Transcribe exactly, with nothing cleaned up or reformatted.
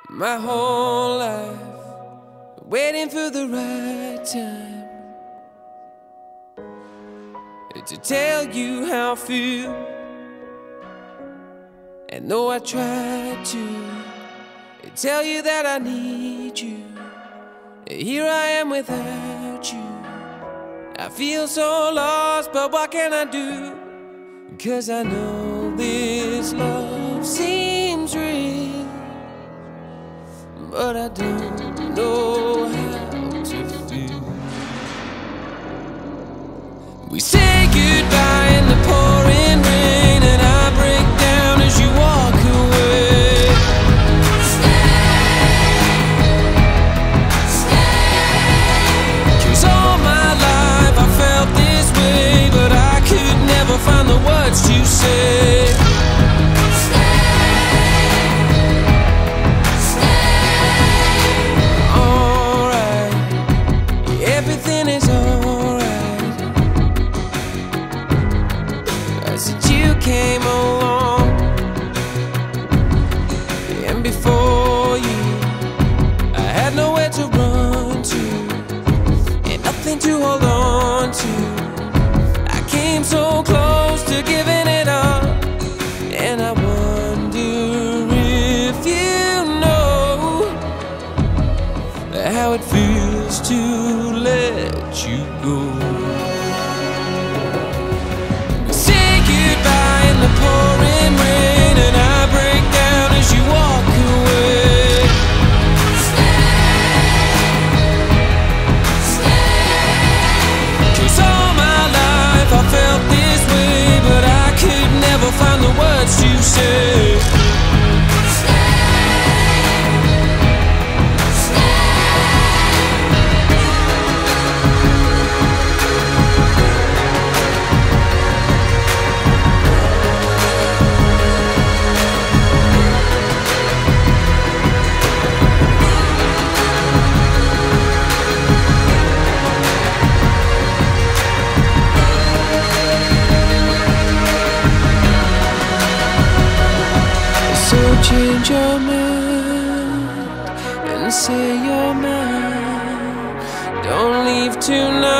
My whole life waiting for the right time to tell you how I feel. And though I tried to tell you that I need you, here I am without you. I feel so lost, but what can I do? 'Cause I know this love seems real, but I don't know how to feel. We say goodbye in the pouring rain, and I break down as you walk away. Stay, stay. 'Cause all my life I felt this way, but I could never find the words to say. Came along, and before you I had nowhere to run to, and nothing to hold on to. I came so close to giving it up, and I wonder if you know how it feels to let you go. The pouring rain, and I break down as you walk away. Stay, stay. 'Cause all my life I felt this way, but I could never find the words to say. So change your mind and say you're mine. Don't leave tonight.